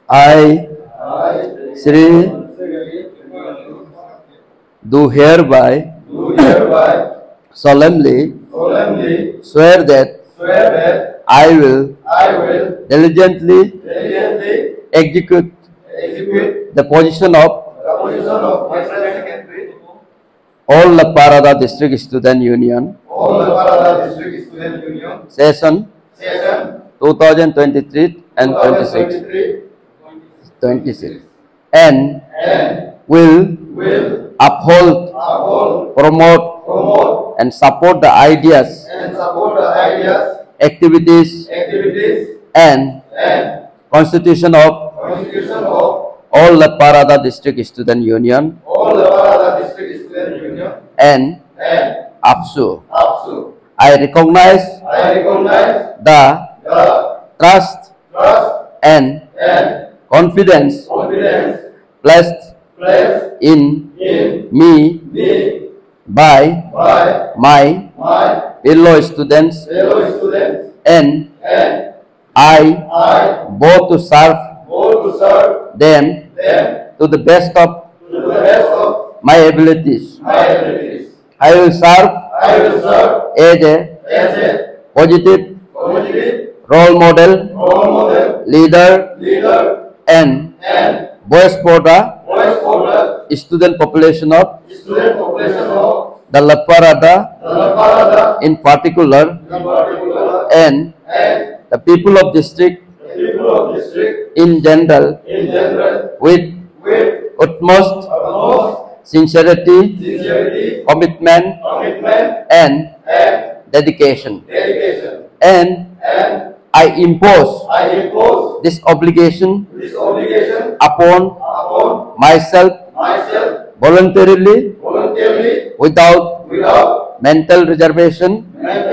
I, Sri, do hereby solemnly swear that I will diligently execute the position of all Parada District Student Union session 2023 and 26 and will uphold, promote and support the ideas, activities and constitution of all the Parada District Student Union and APSU. I recognize the trust and confidence placed in me by my fellow students, and I vow to serve them to the best of my abilities. I will serve as a positive role model, leader, and voice for the student population of the Laparada in particular, and the people of district in general, with utmost sincerity, commitment, and dedication. And I impose this obligation upon myself voluntarily, without mental reservation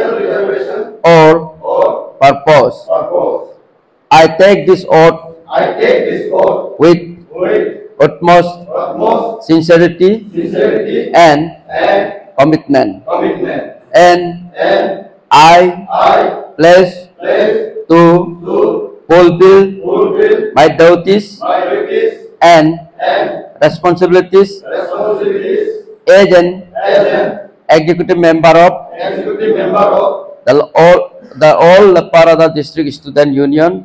or purpose. I take this oath with utmost sincerity and commitment, and I pledge to fulfill my duties and responsibilities as an executive member of the all Parada District Student Union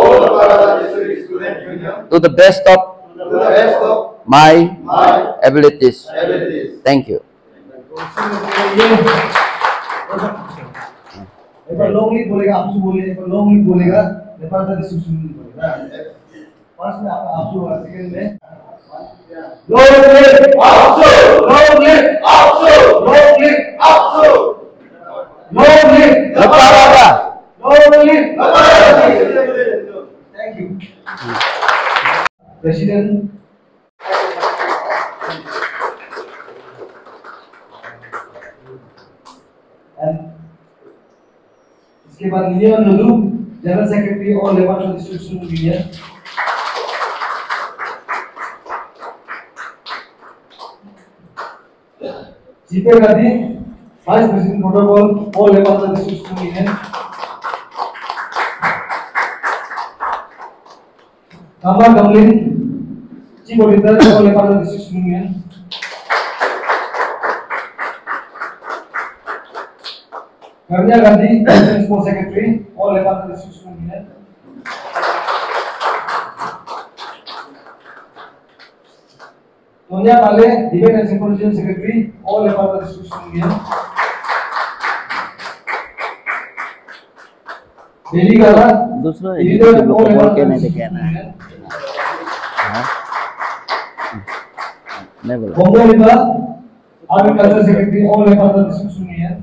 to the best of my abilities. Thank you. लॉन्गली बोलेगा, आपसे बोलेगा, लॉन्गली बोलेगा, Nepal district बोलेगा। First में आपसे बोला, second में लॉन्गली APSU, long live APSU, long live APSU, long live Nepal, long live Nepal. Thank you president. इसके बाद लियोन लुलू, जनरल सेक्रेटरी और labour district union. Jipe Gandhi, vice president protocol और labour district union. Kama Gamlin, chief auditor और labour district union. Karnia Gandhi, Assistant Sport Secretary, all Lebanon District Union. Sonia Kale, Debate and Symposium Secretary, all Lebanon District Union. Delhi Gala, Editor of all Lebanon District Union. Bongo Liba, Agriculture Secretary, all Lebanon District Union.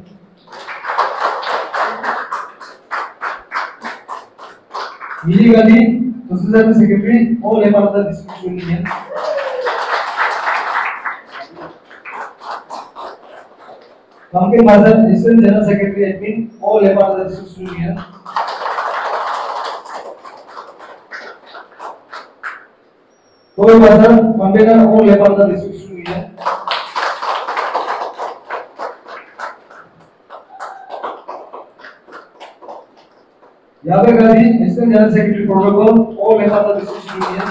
Mili Gandhi, Social Secretary, all Lebanon District Union. Kamkin Bazar, Assistant General Secretary, Admin, all Lebanon District Union. Toy Bazar, Convener, all Lebanon District Union. Nabe Gandhi, Assistant General Secretary Protocol, all members of the District Union.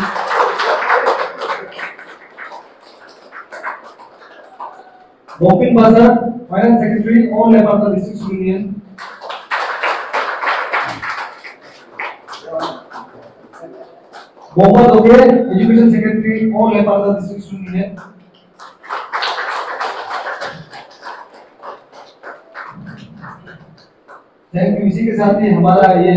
Bopin Bazar, Finance Secretary, all members of the District Union. Mohammad Oke, Education Secretary, all members of the District Union. Thank you. इसी के साथ ही हमारा ये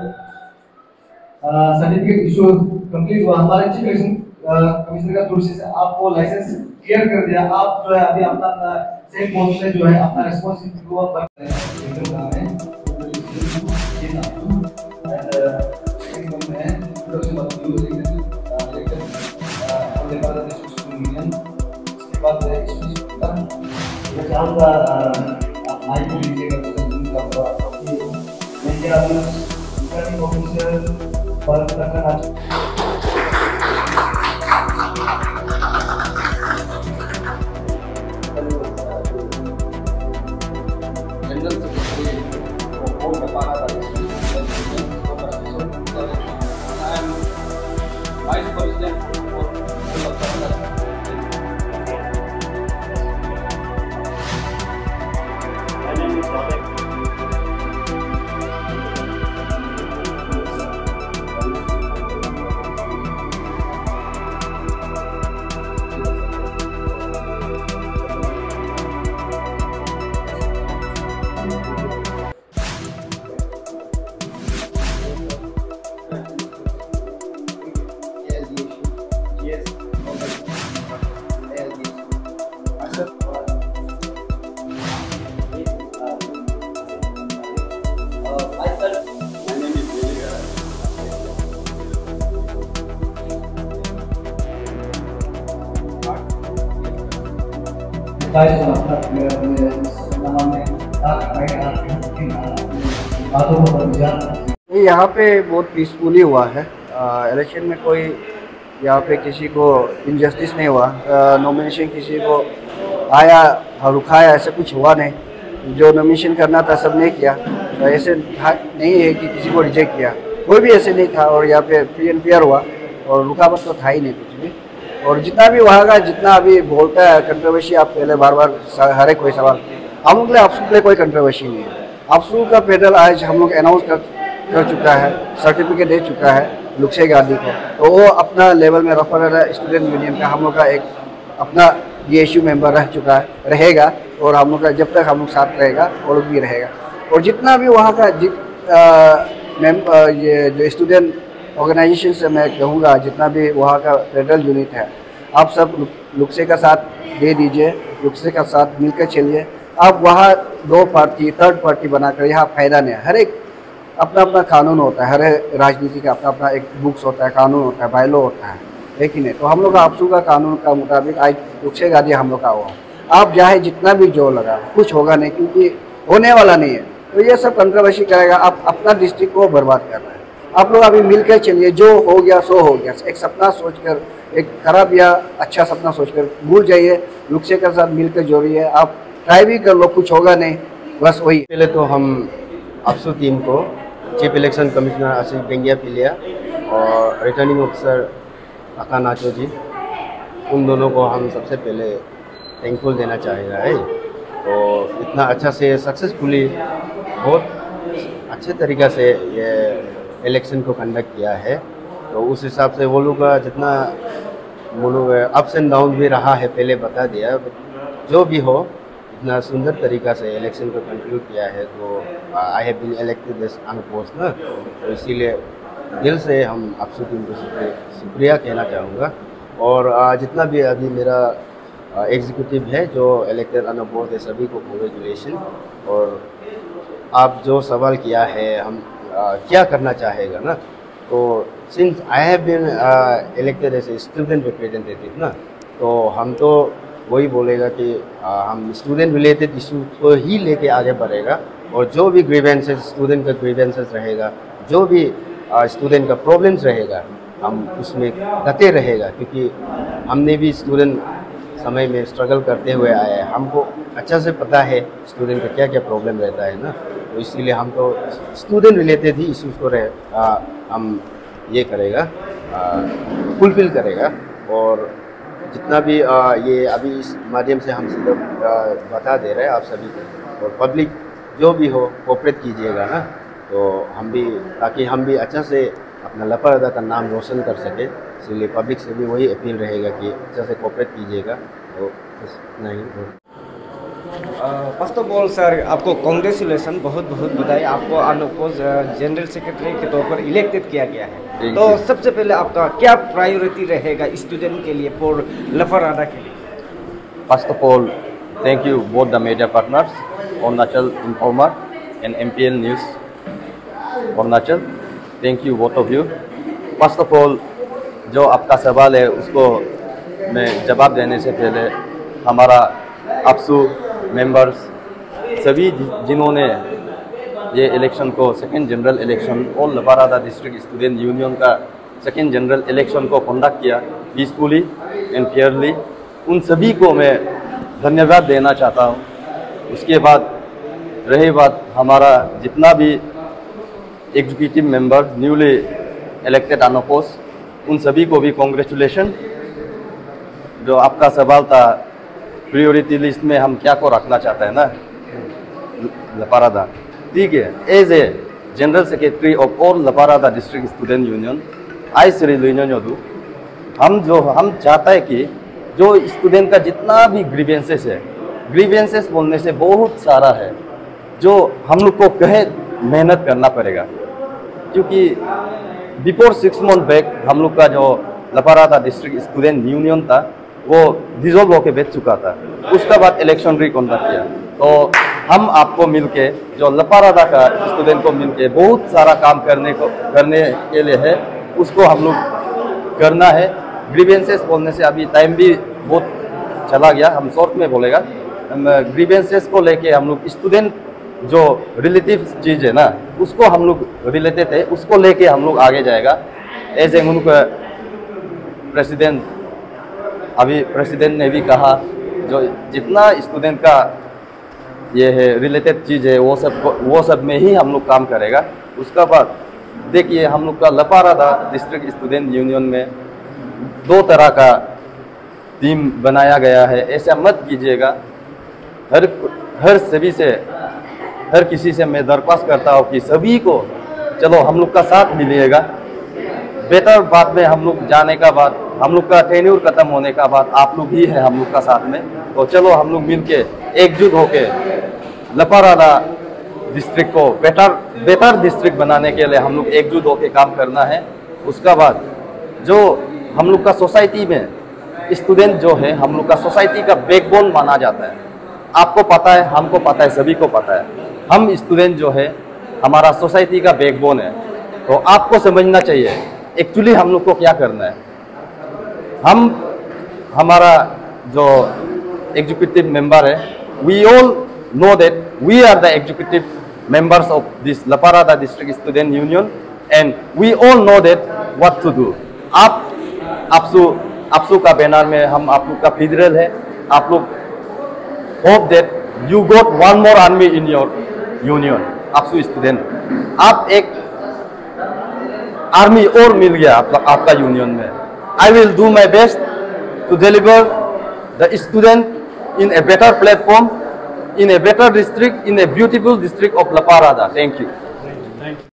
certificate issue complete हुआ। हमारे chief election commissioner का process आपको license clear कर दिया। आप जो है अभी अपना सेम पोस्ट में जो है अपना रिस्पांसिबिलिटी को वर्क कर रहे हैं। ये काम है ये ना सेकंड में इंट्रोडक्शन ऑफ न्यू इलेक्शन और लेकर डिस्कशन यूनियन। इसके बाद है मैं चाहूंगा आप माइक को लीजिएगा का मैं आपको रिटर्निंग ऑफिसर पर रखना जनरल सेक्रेटरी को बताना वाइस प्रेसिडेंट यहाँ पे बहुत पीसफुली हुआ है। इलेक्शन में कोई यहाँ पे किसी को इनजस्टिस नहीं हुआ। नॉमिनेशन किसी को आया रुकाया ऐसे कुछ हुआ नहीं। जो नॉमिनेशन करना था सब ने किया। तो ऐसे नहीं है कि किसी को रिजेक्ट किया, कोई भी ऐसे नहीं था। और यहाँ पे फ्री एंड फेयर हुआ और रुकावट तो था ही नहीं कुछ भी। और जितना भी वहाँ का जितना अभी बोलता है कंट्रोवर्सी, आप पहले बार बार हर एक कोई सवाल, हम लोग के लिए अफसू के लिए कोई कंट्रोवर्सी नहीं है। अफसू का पैनल आज हम लोग अनाउंस कर चुका है, सर्टिफिकेट दे चुका है लुक्से गांधी को। तो वो अपना लेवल में रेफरल स्टूडेंट यूनियन का हम लोग का एक अपना DSU मेंबर रह चुका है, रहेगा। और हम लोग का जब तक हम लोग साथ रहेगा वो लोग भी रहेगा। और जितना भी वहाँ का ये जो स्टूडेंट ऑर्गेनाइजेशन से मैं कहूँगा, जितना भी वहाँ का फेडरल यूनिट है, आप सब लुक्से का साथ दे दीजिए, लुक्से का साथ मिलकर चलिए। आप वहाँ दो पार्टी थर्ड पार्टी बनाकर यहाँ फायदा नहीं है। हर एक अपना अपना कानून होता है, हर राजनीति का अपना अपना एक बुक्स होता है, कानून होता है, बायलो होता है, लेकिन नहीं। तो हम लोग का अफसू का कानून का मुताबिक आज लुक्से गांधी हम लोग का हुआ। आप चाहे जितना भी जोर लगा कुछ होगा नहीं, क्योंकि होने वाला नहीं है। तो ये सब कंट्रोवर्सी करेगा, आप अपना डिस्ट्रिक्ट को बर्बाद कर रहे हैं। आप लोग अभी मिलकर चलिए, जो हो गया सो हो गया। एक सपना सोचकर, एक खराब या अच्छा सपना सोचकर भूल जाइए, लुक्से के साथ मिलकर जोड़िए। आप ट्राई भी कर लो, कुछ होगा नहीं, बस वही। पहले तो हम अफसू टीम को chief election commissioner Asif Bengia Pilia और रिटर्निंग ऑफिसर अका नाचो जी, उन दोनों को हम सबसे पहले थैंकफुल देना चाह रहा है। तो इतना अच्छा से सक्सेसफुली बहुत अच्छे तरीक़ा से ये इलेक्शन को कंडक्ट किया है। तो उस हिसाब से वो लोग का जितना वो लोग अप्स एंड डाउन भी रहा है पहले बता दिया। जो भी हो, इतना सुंदर तरीक़ा से इलेक्शन को कंक्लूड किया है। तो I have been elected as unopposed ना, तो इसीलिए दिल से हम अफसू टीम को शुक्रिया कहना चाहूँगा। और जितना भी अभी मेरा एग्जीक्यूटिव है जो इलेक्टेड अनअपोज्ड है, सभी को कांग्रेचुलेशन। और आप जो सवाल किया है हम क्या करना चाहेगा ना, तो since I have been elected as a student representative ना, तो हम तो वही बोलेगा कि हम स्टूडेंट रिलेटेड इशू को ही लेके आगे बढ़ेगा। और जो भी ग्रीवेंसेस, स्टूडेंट का ग्रीवेंसेस रहेगा, जो भी स्टूडेंट का प्रॉब्लम्स रहेगा, हम उसमें डटे रहेगा। क्योंकि हमने भी स्टूडेंट समय में स्ट्रगल करते हुए आए हैं, हमको अच्छा से पता है स्टूडेंट का क्या क्या प्रॉब्लम रहता है ना। तो इसीलिए हम तो स्टूडेंट रिलेटेड ही इश्यूज को हम ये करेगा, फुलफिल करेगा। और जितना भी ये अभी इस माध्यम से हम सिर्फ बता दे रहे हैं आप सभी को, और पब्लिक जो भी हो कोऑपरेट कीजिएगा ना, तो हम भी, ताकि हम भी अच्छा से अपना लपारादा का नाम रोशन कर सके। इसलिए पब्लिक से भी वही अपील रहेगा कि अच्छा से कोऑपरेट कीजिएगा। तो नहीं, फर्स्ट ऑफ ऑल सर, आपको कांग्रेचुलेसन, बहुत बहुत बधाई। आपको अनअपोज जनरल सेक्रेटरी के तौर पर इलेक्टेड किया गया है। तो सबसे पहले आपका क्या प्रायोरिटी रहेगा स्टूडेंट के लिए फॉर लपारादा के लिए? First of all, thank you both the media partners, Arunachal Informer and MPL News Arunachal. Thank you both of you. First of all, जो आपका सवाल है उसको मैं जवाब देने से पहले हमारा APSU मेंबर्स सभी जिन्होंने ये इलेक्शन को, सेकेंड जनरल इलेक्शन और लपारादा डिस्ट्रिक्ट स्टूडेंट यूनियन का सेकेंड जनरल इलेक्शन को कंडक्ट किया पीसफुली एंड फेयरली, उन सभी को मैं धन्यवाद देना चाहता हूँ। उसके बाद रही बात हमारा जितना भी executive member newly elected unoppose, उन सभी को भी कॉन्ग्रेचुलेशन। जो आपका सवाल था प्रायोरिटी लिस्ट में हम क्या को रखना चाहते हैं ना, लपारादा, ठीक है। As a general secretary of all Leparada district student union, I Shri Luinodu, हम चाहते हैं कि जो स्टूडेंट का जितना भी ग्रीवेंसेस है, ग्रीवेंसेस बोलने से बहुत सारा है जो हम लोग को कहे मेहनत करना पड़ेगा, क्योंकि बिफोर 6 मंथ बैक हम लोग का जो लपारादा डिस्ट्रिक्ट स्टूडेंट यूनियन था वो डिसॉल्व होके बैठ चुका था। उसके बाद इलेक्शन रिकंडक्ट किया, तो हम आपको मिलके, जो लपारादा का स्टूडेंट को मिलके बहुत सारा काम करने के लिए है, उसको हम लोग करना है। ग्रीवेंसेस बोलने से अभी टाइम भी बहुत चला गया, हम शॉर्ट में बोलेगा। ग्रीवेंसेस को लेके हम लोग स्टूडेंट जो रिलेटिव चीज़ है ना, उसको हम लोग रिलेटेड है, उसको लेके हम लोग आगे जाएगा। एज ए उनका प्रेसिडेंट, अभी प्रेसिडेंट ने भी कहा जो जितना स्टूडेंट का ये है रिलेटेड चीज़ है वो सब में ही हम लोग काम करेगा। उसका बाद देखिए हम लोग का लपारादा डिस्ट्रिक्ट स्टूडेंट यूनियन में 2 तरह का टीम बनाया गया है। ऐसा मत कीजिएगा। हर किसी से मैं दरख्वास्त करता हूँ कि सभी को चलो हम लोग का साथ मिलिएगा। बेहतर बाद में हम लोग जाने का बाद, हम लोग का टेन्योर खत्म होने का बाद आप लोग ही है हम लोग का साथ में, तो चलो हम लोग मिलके एकजुट होके लपारादा डिस्ट्रिक्ट को बेहतर डिस्ट्रिक्ट बनाने के लिए हम लोग एकजुट होके काम करना है। उसका बाद जो हम लोग का सोसाइटी में स्टूडेंट जो है हम लोग का सोसाइटी का बैकबोन माना जाता है। आपको पता है, हमको पता है, सभी को पता है, हम स्टूडेंट जो है हमारा सोसाइटी का बैकबोन है। तो आपको समझना चाहिए एक्चुअली हम लोग को क्या करना है। हमारा जो एग्जीक्यूटिव मेंबर है, we all know that we are the executive members of this Laparada District Student Union and we all know that what to do. APSU का बैनर में हम आप लोग का फेडरल है। आप लोग hope that you got one more army in your union, APSU student. आप एक आर्मी और मिल गया आपका यूनियन में। I will do my best to deliver the student in a better platform, in a better district, in a beautiful district of Laparada. Thank you.